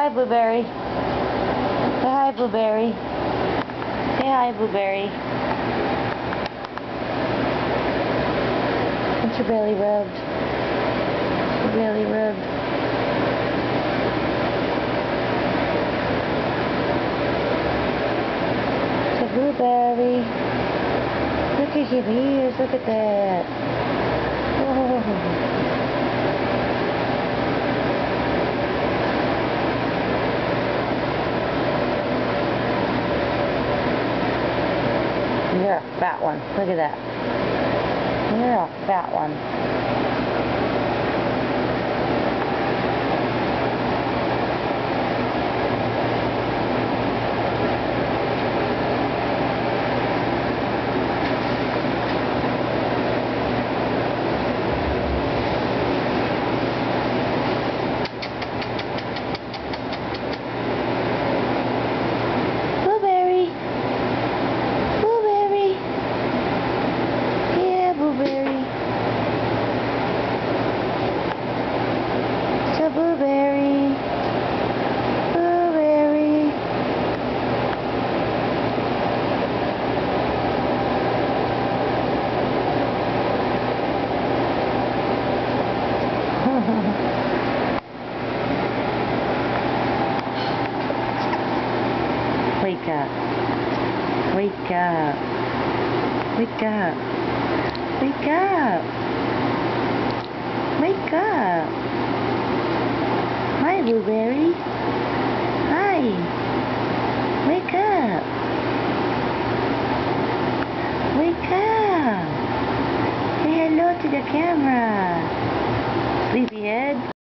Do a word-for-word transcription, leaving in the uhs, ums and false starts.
hi, Blueberry. Say hi, Blueberry. Say hi, Blueberry. What's your belly rubbed? Your belly rubbed. Say Blueberry. Look at your ears. Look at that. Oh. You're a fat one. Look at that. You're a fat one. Blueberry, Blueberry. Wake up, wake up, wake up, wake up, wake up. Hi, Blueberry. Hi. Wake up. Wake up. Say hello to the camera. Sleepyhead.